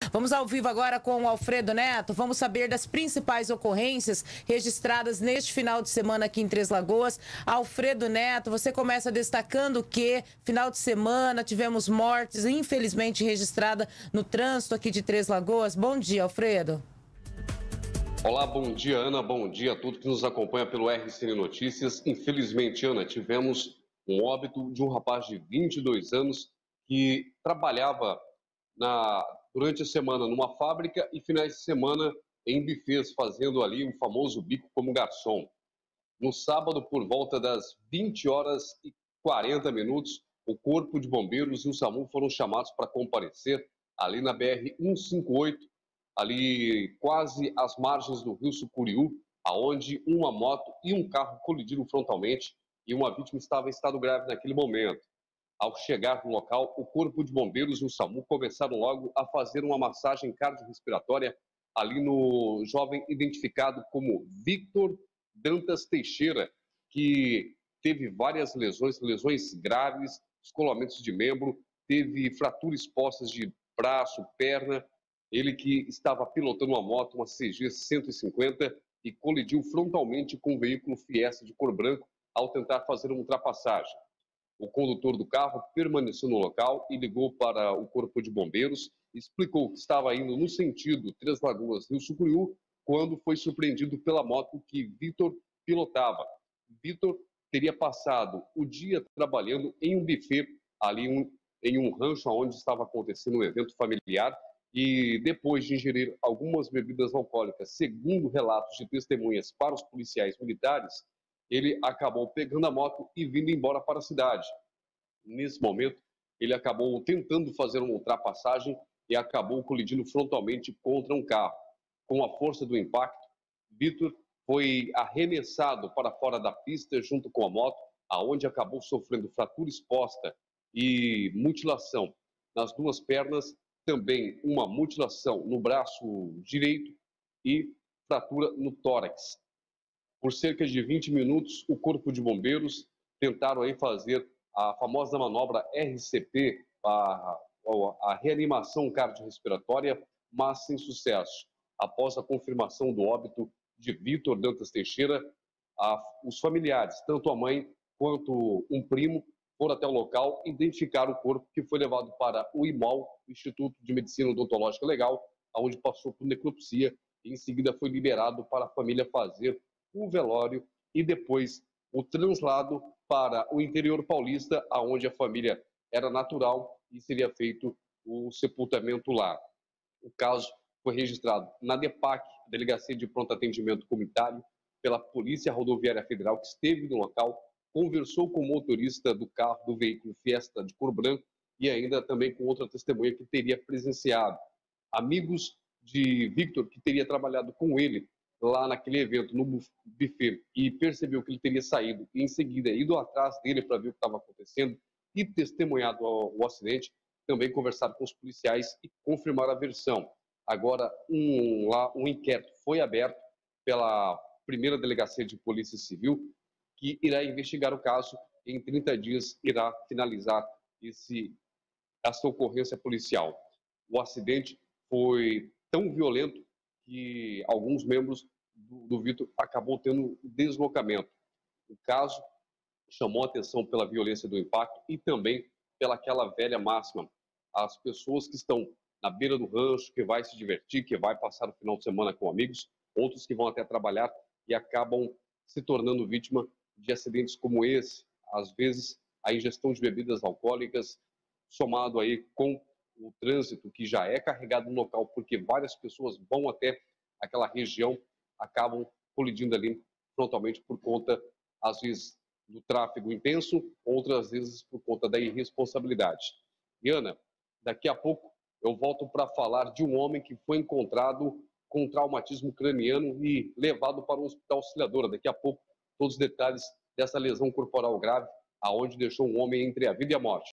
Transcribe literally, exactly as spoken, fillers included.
Vamos ao vivo agora com o Alfredo Neto. Vamos saber das principais ocorrências registradas neste final de semana aqui em Três Lagoas. Alfredo Neto, você começa destacando que final de semana tivemos mortes, infelizmente registrada no trânsito aqui de Três Lagoas. Bom dia, Alfredo. Olá, bom dia, Ana. Bom dia a todos que nos acompanha pelo R C N Notícias. Infelizmente, Ana, tivemos um óbito de um rapaz de vinte e dois anos que trabalhava na, durante a semana numa fábrica e finais de semana em bufês, fazendo ali o famoso bico como garçom. No sábado, por volta das vinte horas e quarenta minutos, o Corpo de Bombeiros e o SAMU foram chamados para comparecer ali na B R cento e cinquenta e oito, ali quase às margens do rio Sucuriú, aonde uma moto e um carro colidiram frontalmente e uma vítima estava em estado grave naquele momento. Ao chegar no local, o Corpo de Bombeiros e o SAMU começaram logo a fazer uma massagem cardiorrespiratória ali no jovem identificado como Victor Dantas Teixeira, que teve várias lesões, lesões graves, descolamentos de membro, teve fraturas expostas de braço, perna. Ele que estava pilotando uma moto, uma C G cento e cinquenta, e colidiu frontalmente com um veículo Fiesta de cor branco ao tentar fazer uma ultrapassagem. O condutor do carro permaneceu no local e ligou para o Corpo de Bombeiros, explicou que estava indo no sentido Três Lagoas, Rio Sucuriú, quando foi surpreendido pela moto que Vitor pilotava. Vitor teria passado o dia trabalhando em um buffet, ali um, em um rancho onde estava acontecendo um evento familiar, e depois de ingerir algumas bebidas alcoólicas, segundo relatos de testemunhas para os policiais militares, ele acabou pegando a moto e vindo embora para a cidade. Nesse momento, ele acabou tentando fazer uma ultrapassagem e acabou colidindo frontalmente contra um carro. Com a força do impacto, Vitor foi arremessado para fora da pista junto com a moto, aonde acabou sofrendo fratura exposta e mutilação nas duas pernas, também uma mutilação no braço direito e fratura no tórax. Por cerca de vinte minutos, o Corpo de Bombeiros tentaram aí fazer a famosa manobra R C P, a, a reanimação cardiorrespiratória, mas sem sucesso. Após a confirmação do óbito de Victor Dantas Teixeira, a, os familiares, tanto a mãe quanto um primo, foram até o local, identificaram o corpo, que foi levado para o I M O L, o Instituto de Medicina Odontológica Legal, onde passou por necropsia e em seguida foi liberado para a família fazer o velório e depois o translado para o interior paulista, aonde a família era natural e seria feito o sepultamento lá. O caso foi registrado na DEPAC, Delegacia de Pronto Atendimento Comunitário, pela Polícia Rodoviária Federal, que esteve no local, conversou com o motorista do carro do veículo Fiesta de cor branco e ainda também com outra testemunha que teria presenciado. Amigos de Victor, que teria trabalhado com ele lá naquele evento, no buffet, e percebeu que ele teria saído e em seguida ido atrás dele para ver o que estava acontecendo e testemunhado o, o acidente, também conversaram com os policiais e confirmaram a versão. Agora, um, lá, um inquérito foi aberto pela primeira Delegacia de Polícia Civil, que irá investigar o caso e em trinta dias irá finalizar esse, essa ocorrência policial. O acidente foi tão violento que alguns membros do, do Vitor acabou tendo deslocamento. O caso chamou a atenção pela violência do impacto e também pelaquela velha máxima. As pessoas que estão na beira do rancho, que vai se divertir, que vai passar o final de semana com amigos, outros que vão até trabalhar e acabam se tornando vítima de acidentes como esse. Às vezes, a ingestão de bebidas alcoólicas, somado aí com o trânsito que já é carregado no local, porque várias pessoas vão até aquela região, acabam colidindo ali frontalmente por conta, às vezes, do tráfego intenso, outras vezes por conta da irresponsabilidade. E, Ana, daqui a pouco eu volto para falar de um homem que foi encontrado com traumatismo craniano e levado para o Hospital Auxiliadora. Daqui a pouco, todos os detalhes dessa lesão corporal grave, aonde deixou um homem entre a vida e a morte.